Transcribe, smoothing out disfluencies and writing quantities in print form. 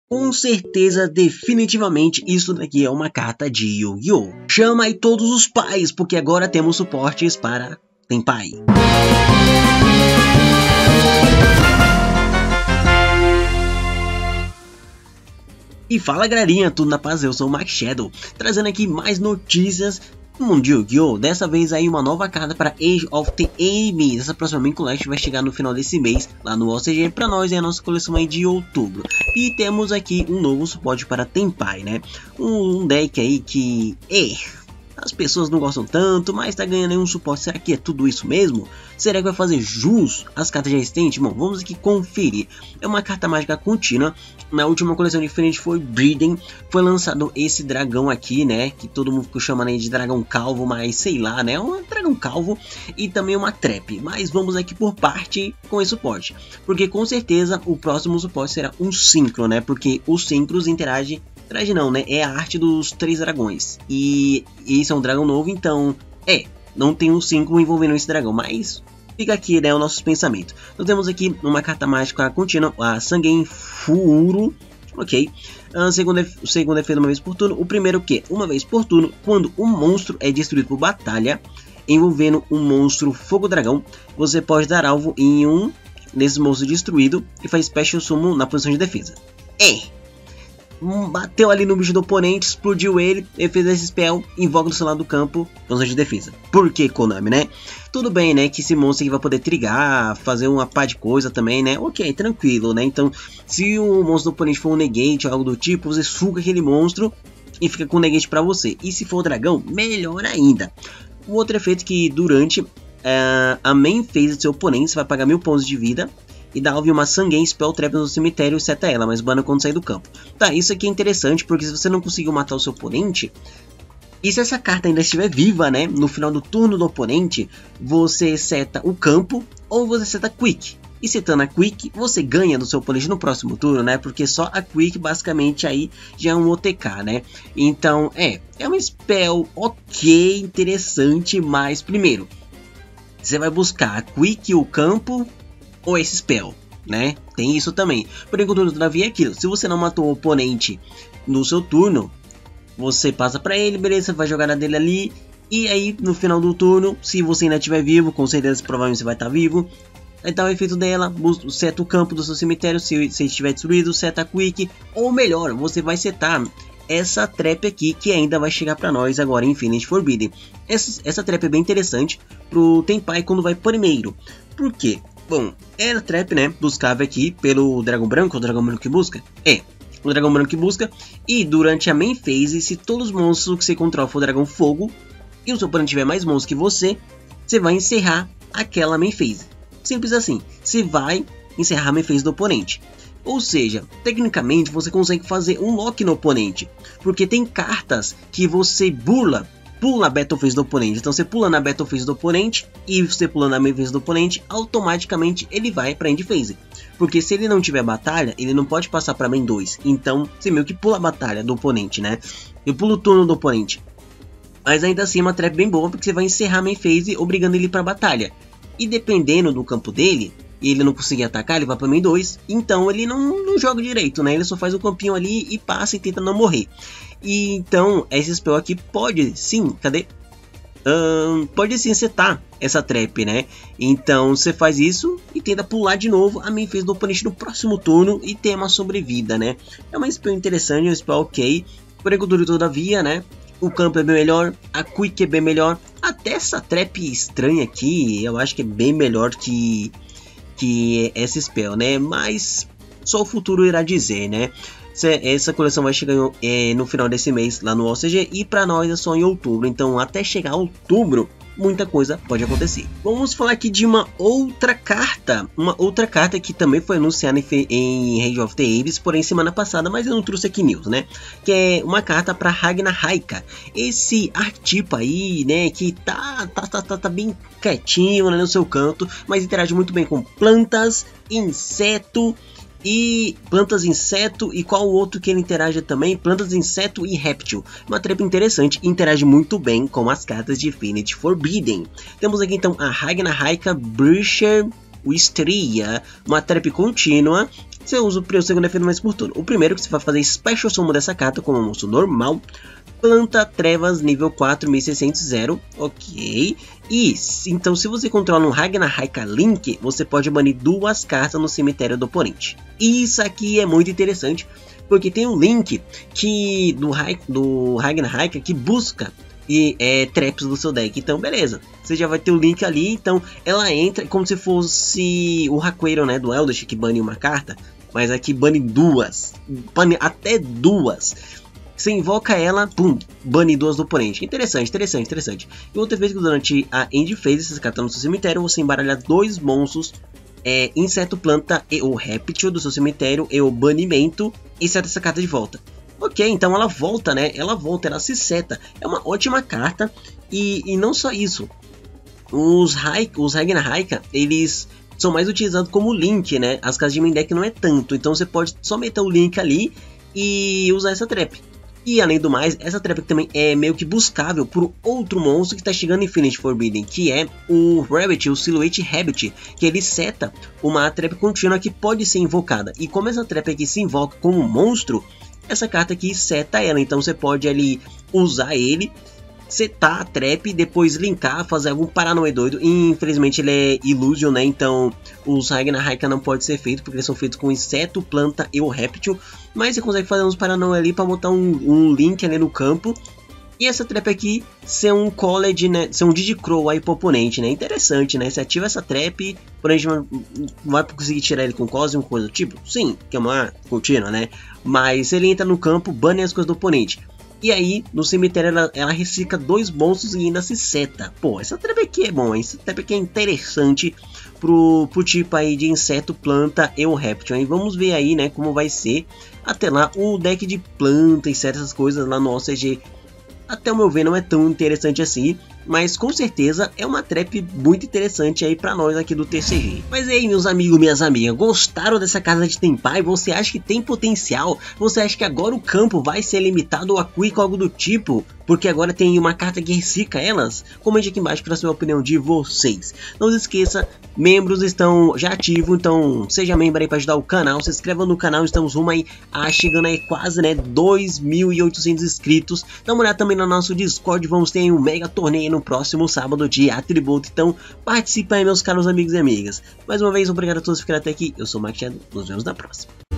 Com certeza, definitivamente, isso daqui é uma carta de Yu-Gi-Oh! Chama aí todos os pais, porque agora temos suportes para Tenpai. E fala galerinha, tudo na paz, eu sou o Max Shadow, trazendo aqui mais notícias do mundo de Yu-Gi-Oh! Dessa vez aí uma nova carta para Age of the Abyss. Essa próxima main collection vai chegar no final desse mês, lá no OCG, para nós é a nossa coleção aí de outubro. E temos aqui um novo suporte para Tenpai, né? Um deck aí que as pessoas não gostam tanto, mas tá ganhando aí um suporte. Será que é tudo isso mesmo? Será que vai fazer jus às cartas já existentes? Bom, vamos aqui conferir. É uma carta mágica contínua. Na última coleção diferente foi Breeding. Foi lançado esse dragão aqui, né? Que todo mundo ficou chamando aí de dragão calvo, mas sei lá, né? Um dragão calvo e também uma trap. Mas vamos aqui por parte com esse suporte. Porque com certeza o próximo suporte será um Synchro, né? Porque os Synchros interagem. Não, né? É a arte dos 3 dragões. E esse é um dragão novo, então não tem um 5 envolvendo esse dragão, mas fica aqui, né, o nosso pensamento. Então temos aqui uma carta mágica contínua, a Sangen Furo, ok. O segundo efeito uma vez por turno. O primeiro que uma vez por turno, quando um monstro é destruído por batalha, envolvendo um monstro fogo dragão, você pode dar alvo em um desses monstros destruído e faz Special Summon na posição de defesa. Bateu ali no bicho do oponente, explodiu ele fez esse spell, invoca do seu lado do campo, posição de defesa. Por que Konami, né? Tudo bem, né, que esse monstro aqui vai poder trigar, fazer uma pá de coisa também, né? Ok, tranquilo, né? Então, se o monstro do oponente for um negate ou algo do tipo, você suga aquele monstro e fica com o negate pra você. E se for o dragão, melhor ainda. O outro efeito que durante a main phase do seu oponente, você vai pagar 1000 pontos de vida e dá alvo em uma Sangen Spell Trap no cemitério e seta ela, mas bana quando sair do campo. Tá, isso aqui é interessante, porque se você não conseguiu matar o seu oponente, e se essa carta ainda estiver viva, né, no final do turno do oponente, você seta o campo, ou você seta Quick. E setando a Quick, você ganha do seu oponente no próximo turno, né, porque só a Quick basicamente aí já é um OTK, né. Então, é uma spell ok, interessante, mas primeiro, você vai buscar a Quick e o campo, ou esse spell, né? Tem isso também. Porém, todavia é aquilo. Se você não matou o oponente no seu turno, você passa pra ele, beleza, vai jogar a dele ali. E aí, no final do turno, se você ainda estiver vivo, com certeza, provavelmente você vai estar vivo. Então, o efeito dela, seta o campo do seu cemitério, se estiver destruído, seta a Quick. Ou melhor, você vai setar essa trap aqui, que ainda vai chegar pra nós agora em Infinite Forbidden. Essa trap é bem interessante pro Tenpai quando vai primeiro. Por quê? Bom, é a trap, né, buscável aqui pelo dragão branco, o dragão branco que busca? O dragão branco que busca. E durante a main phase, se todos os monstros que você controla for dragão fogo, e o seu oponente tiver mais monstros que você vai encerrar aquela main phase. Simples assim, você vai encerrar a main phase do oponente. Ou seja, tecnicamente você consegue fazer um lock no oponente, porque tem cartas que você pula a Battle Phase do oponente. Então você pula na Battle Phase do oponente e você pula na Main Phase do oponente, automaticamente ele vai para End Phase. Porque se ele não tiver batalha, ele não pode passar para Main 2. Então você meio que pula a batalha do oponente, né? Eu pulo o turno do oponente. Mas ainda assim é uma trap bem boa, porque você vai encerrar a Main Phase obrigando ele para batalha. E dependendo do campo dele, e ele não conseguir atacar, ele vai para Main 2. Então ele não joga direito, né? Ele só faz o campinho ali e passa e tenta não morrer. E então, esse spell aqui pode sim, pode sim setar essa trap, né? Então você faz isso e tenta pular de novo a main phase do oponente no próximo turno e ter uma sobrevida, né? É uma spell interessante, um spell ok. Porém, todavia, né? O campo é bem melhor, a Quick é bem melhor. Até essa trap estranha aqui, eu acho que é bem melhor que essa spell, né? Mas só o futuro irá dizer, né? Essa coleção vai chegar no final desse mês lá no OCG e para nós é só em outubro. Então até chegar a outubro muita coisa pode acontecer. Vamos falar aqui de uma outra carta que também foi anunciada em Age of the Abyss, porém semana passada, mas eu não trouxe aqui news, né? Que é uma carta para Ragnar Raika, esse arquetipo aí, né? Que tá bem quietinho, né, no seu canto, mas interage muito bem com plantas, inseto e qual o outro que ele interage também? Plantas, inseto e réptil. Uma trap interessante, interage muito bem com as cartas de Infinite Forbidden. Temos aqui então a Ragnar Raika Brusher Wisteria, uma trap contínua. você usa o segundo efeito mais por turno. O primeiro que você vai fazer Special Summon dessa carta como um monstro normal. Planta Trevas nível 4, 1600, 0, ok. E então se você controla um Ragnaraka Link, você pode banir 2 cartas no cemitério do oponente. Isso aqui é muito interessante, porque tem um Link que do Ragnaraka que busca traps do seu deck. Então beleza, você já vai ter o Link ali, então ela entra como se fosse o Haqueiro, né, do Eldritch, que bane uma carta, mas aqui bane 2, bane até 2. Você invoca ela, pum, bane 2 do oponente. Interessante. E outra vez que durante a end phase, você carta no seu cemitério, você embaralha 2 monstros, inseto, planta e o réptil do seu cemitério e o banimento, e seta essa carta de volta. Ok, então ela volta, né? Ela se seta. É uma ótima carta. E não só isso. Os Ragnaraka, eles são mais utilizados como link, né? As cartas de main deck não é tanto. Então você pode só meter o link ali e usar essa trap. E além do mais, essa trap também é meio que buscável por outro monstro que está chegando em Infinite Forbidden, que é o Rabbit, o Silhouette Rabbit, que ele seta uma trap contínua que pode ser invocada. E como essa trap aqui se invoca como monstro, essa carta aqui seta ela, então você pode ali usar ele, setar a trap, depois linkar, fazer algum paranoia doido. Infelizmente ele é Illusion, né? Então os Ragnaraka não pode ser feito, porque eles são feitos com inseto, planta e o réptil. Mas você consegue fazer uns paranoia ali para botar um link ali no campo. E essa trap aqui ser um college, né? Ser um Didicrow aí pro oponente, né? Interessante, né? Você ativa essa trap, porém a gente não vai conseguir tirar ele com Cosmo, coisa do tipo. Sim, que é uma contínua, né? Mas ele entra no campo, bane as coisas do oponente. E aí, no cemitério, ela recicla 2 monstros e ainda se seta. Pô, essa trap aqui é bom, hein? Essa trap aqui é interessante pro tipo aí de inseto, planta e o réptil. Aí vamos ver aí, né, como vai ser. Até lá, o deck de planta e certas coisas lá no OCG, até o meu ver, não é tão interessante assim. Mas com certeza é uma trap muito interessante aí pra nós aqui do TCG. Mas aí, meus amigos, minhas amigas, gostaram dessa casa de Tenpai? Você acha que tem potencial? Você acha que agora o campo vai ser limitado a Quick ou algo do tipo? Porque agora tem uma carta que recicla elas? Comente aqui embaixo para saber a opinião de vocês. Não se esqueça, membros estão já ativos, então seja membro aí para ajudar o canal. Se inscreva no canal, estamos rumo aí chegando aí quase, né, 2.800 inscritos. Dá uma olhada também no nosso Discord, vamos ter um mega torneio no próximo sábado de Atributo, então participe aí, meus caros amigos e amigas. Mais uma vez, obrigado a todos por ficarem até aqui, eu sou o Mike Shadow, nos vemos na próxima.